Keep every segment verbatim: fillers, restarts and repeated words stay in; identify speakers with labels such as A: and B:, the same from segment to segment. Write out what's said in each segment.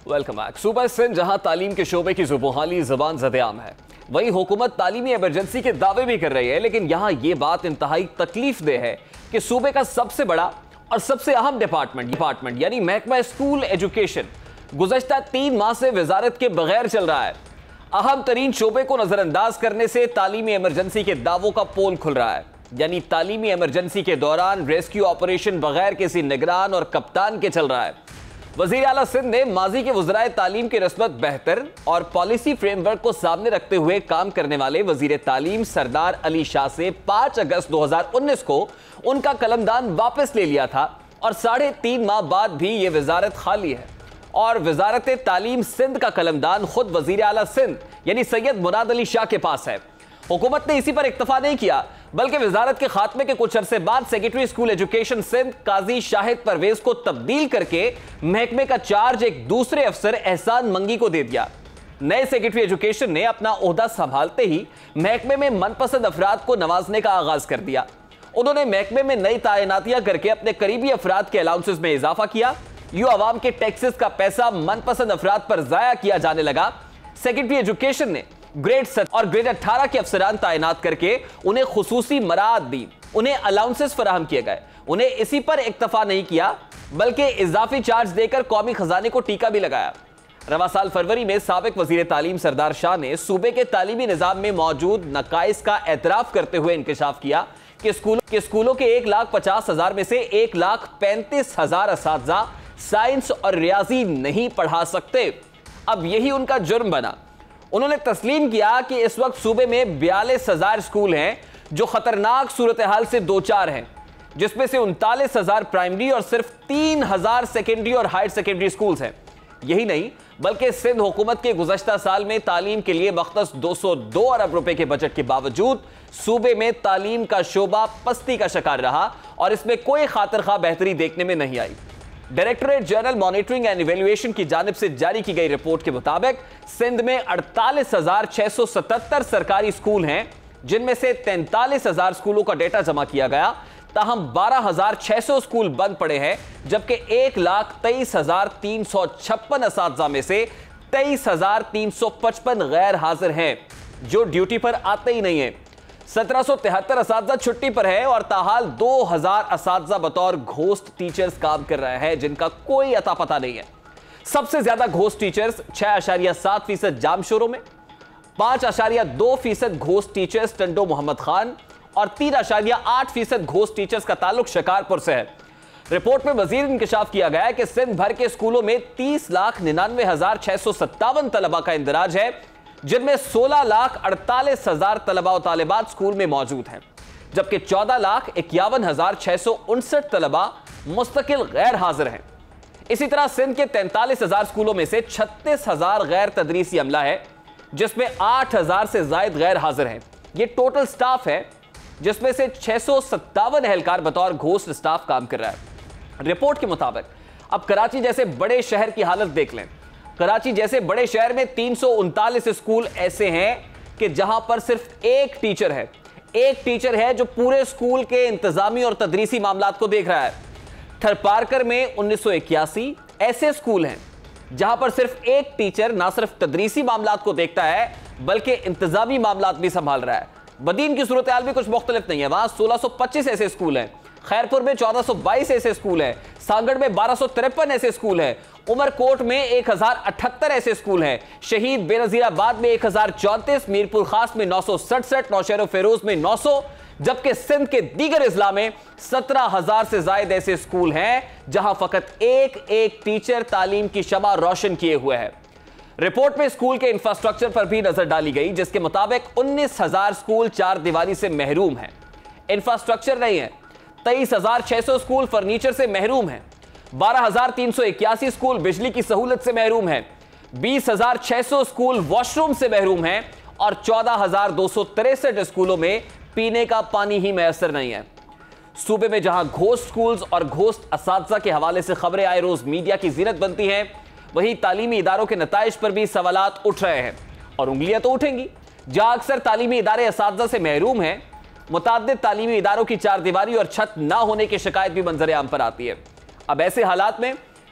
A: Welcome back. सूबा सिंध जहां तालीम के शोबे की जुबोहाली जबान ज़द-ए-आम है, वहीं हुकूमत तालीमी इमरजेंसी के दावे भी कर रही है। लेकिन यहां यह बात इंतहाई तकलीफ दे है कि सूबे का सबसे बड़ा और सबसे अहम डिपार्टमेंट डिपार्टमेंट यानी महकमा स्कूल एजुकेशन गुज़श्ता तीन माह से वजारत के बगैर चल रहा है। अहम तरीन शोबे को नजरअंदाज करने से तालीमी इमरजेंसी के दावों का पोल खुल रहा है। यानी तालीमी इमरजेंसी के दौरान रेस्क्यू ऑपरेशन बगैर किसी निगरान और कप्तान के चल रहा है। वज़ीर आला सिंध ने माजी के वज़राए तालीम की निस्बत बेहतर और पॉलिसी फ्रेमवर्क को सामने रखते हुए काम करने वाले वज़ीर तालीम सरदार अली शाह से पाँच अगस्त दो हज़ार उन्नीस को उनका कलमदान वापस ले लिया था और साढ़े तीन माह बाद भी ये वजारत खाली है। और वजारत तालीम सिंध का कलमदान खुद वज़ीर आला सिंध यानी सैयद मुराद अली शाह के पास है। हुकूमत ने इसी पर इक्तफा नहीं किया, बल्कि वजारत के खात्मे के कुछ अरसे बाद secretary school education Sindh Qazi Shahid Parvez को तब्दील करके महकमे का चार्ज एक दूसरे अफसर एहसान मंगी को दे दिया। नए सेक्रेटरी एजुकेशन ने अपना ओहदा संभालते ही महकमे में मनपसंद अफराद को नवाजने का आगाज कर दिया। उन्होंने महकमे में नई तैनातियां करके अपने करीबी अफराद के अलाउंसेस में इजाफा किया। यूं अवाम के टैक्सेस का पैसा मनपसंद अफराद पर जाया किया जाने लगा। सेक्रेटरी एजुकेशन ने ग्रेड सत और ग्रेड अठारह के अफसरान तैनात करके उन्हें खुसूसी मराद दी, उन्हें अलाउंसेस फराहम किए गए। उन्हें इसी पर इक्तफा नहीं किया, बल्कि इजाफी चार्ज देकर कौमी खजाने को टीका भी लगाया। रवा साल फरवरी में साबिक वजीर तालीम सरदार शाह ने सूबे के तालीमी निजाम में मौजूद नकाइस का एतराफ करते हुए इंकशाफ किया कि स्कूल के स्कूलों के एक लाख पचास हजार में से एक लाख पैंतीस हजार असातिज़ा साइंस और रियाजी नहीं पढ़ा सकते। अब यही उनका जुर्म बना। उन्होंने तस्लीम किया कि इस वक्त सूबे में बयालीस हजार स्कूल हैं जो खतरनाक सूरत हाल से दो चार हैं, जिसमें से उनतालीस हजार प्राइमरी और सिर्फ तीन हजार सेकेंडरी और हायर सेकेंडरी स्कूल्स हैं। यही नहीं, बल्कि सिंध हुकूमत के गुज़श्ता साल में तालीम के लिए मख्तस दो सौ दो अरब रुपए के बजट के बावजूद सूबे में तालीम का शोबा पस्ती का शिकार रहा और इसमें कोई खातिर खा बेहतरी देखने में नहीं आई। Directorate general monitoring and evaluation की जानिब से जारी की गई रिपोर्ट के मुताबिक सिंध में अड़तालीस हजार छह सौ सतहत्तर सरकारी स्कूल हैं, जिनमें से तैंतालीस हजार स्कूलों का डेटा जमा किया गया। ताहम बारह हजार छह सौ स्कूल बंद पड़े हैं, जबकि एक लाख तेईस हजार तीन सौ छप्पन असातिज़ा में से तेईस हजार तीन सौ पचपन गैर हाजिर हैं, जो ड्यूटी पर आते ही नहीं है। सत्रह सौ तिहत्तर असातिज़ा छुट्टी पर है और ताहाल दो हजार असातिज़ा बतौर घोस्ट टीचर्स काम कर रहे हैं, जिनका कोई अता पता नहीं है। सबसे ज्यादा घोस्ट टीचर्स छह अशारिया सात फीसद जामशोरों में, पांच अशारिया दो फीसद घोस्ट टीचर्स टंडो मोहम्मद खान और तीन अशारिया आठ फीसद घोस्ट टीचर्स का ताल्लुक शिकारपुर से है। रिपोर्ट में मजीद इंकशाफ किया गया है कि सिंध भर के स्कूलों में तीस लाख निन्यानवे हजार छह सौ सत्तावन तलबा का इंदराज है, जिनमें सोलह लाख अड़तालीस हजार तलबा और तालिबात स्कूल में मौजूद हैं, जबकि चौदह लाख इक्यावन हजार छह सौ उनसठ तलबा मुस्तकिल गैर हाजिर हैं। इसी तरह सिंध के तैंतालीस हजार स्कूलों में से छत्तीस हजार गैर तदरीसी अमला है, जिसमें आठ हजार से जायद गैर हाजिर हैं। यह टोटल स्टाफ है, जिसमें से छह सौ सत्तावन एहलकार बतौर घोस्ट स्टाफ काम कर रहा है। रिपोर्ट के मुताबिक अब कराची जैसे बड़े शहर की हालत देख लें। कराची जैसे बड़े शहर में तीन सौ उनतालीस स्कूल ऐसे हैं कि जहां पर सिर्फ एक टीचर है एक टीचर है जो पूरे स्कूल के इंतजामी और तदरीसी मामलात को देख रहा है। थरपारकर में उन्नीस सौ इक्यासी ऐसे स्कूल हैं जहां पर सिर्फ एक टीचर ना सिर्फ तदरीसी मामलात को देखता है, बल्कि इंतजामी मामलात भी संभाल रहा है। बदीन की सूरत हाल भी कुछ मुख्तलिफ नहीं है। वहां सोलह सौ पच्चीस ऐसे स्कूल हैं, खैरपुर में चौदह सौ बाईस ऐसे स्कूल हैं, सांगड़ में बारह सौ तिरपन ऐसे स्कूल हैं, उमरकोट में एक हजार अठहत्तर ऐसे स्कूल हैं, शहीद बेनजीराबाद में एक हजार चौंतीस, मीरपुर खास में नौ सौ सड़सठ, नौशहर फेरोज में नौ सौ, जबकि सिंध के दीगर इजला में सत्रह हजार से ज्यादा ऐसे स्कूल हैं जहां फकत एक एक टीचर तालीम की शमा रोशन किए हुए है। रिपोर्ट में स्कूल के इंफ्रास्ट्रक्चर पर भी नजर डाली गई, जिसके मुताबिक उन्नीस हजार स्कूल चार दीवारी से महरूम है। इंफ्रास्ट्रक्चर नहीं है। तेईस हजार छह सौ स्कूल फर्नीचर से महरूम है, बारह हजार तीन सौ इक्यासी स्कूल बिजली की सहूलत से महरूम है, बीस हजार छह सौ स्कूल वॉशरूम से महरूम है और चौदह हजार दो सौ तिरसठ स्कूलों में पीने का पानी ही मैसर नहीं है। सूबे में जहां घोस्ट स्कूल्स और घोस्ट असातिज़ा के हवाले से खबरें आए रोज मीडिया की जीनत बनती हैं, वहीं तालीमी इदारों के नताइज पर भी सवालात उठ रहे हैं और उंगलियां तो उठेंगी। जहां अक्सर तालीमी इदारे असातिज़ा से महरूम हैं, मुताद्दिद तालीमी इदारों की चार दीवारी और छत ना होने की शिकायत भी मंजर आम पर आती है। अब ऐसे हालात में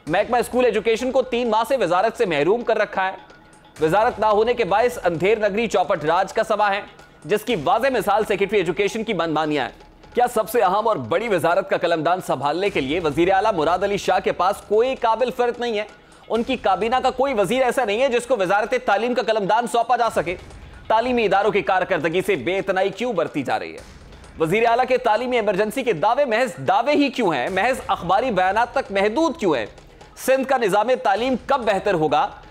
A: महकमा स्कूल एजुकेशन को तीन माह से वजारत से महरूम कर रखा है। वजारत ना होने के बायस अंधेर नगरी चौपट राज का समा है, जिसकी वाज़ेह मिसाल सेक्रेटरी एजुकेशन की मनमानियां है। क्या सबसे अहम और बड़ी वजारत का कलमदान संभालने के लिए वजीर आला मुराद अली शाह के पास कोई काबिल फर्द नहीं है? उनकी काबीना का कोई वजीर ऐसा नहीं है जिसको वजारत तालीम का कलमदान सौंपा जा सके। तालीमी इदारों की कारकर्दगी से बेइतनाई क्यों बरती जा रही है? वजीर आला के तालीमी इमरजेंसी के दावे महज दावे ही क्यों हैं? महज अखबारी बयानात तक महदूद क्यों है? सिंध का निजाम तालीम कब बेहतर होगा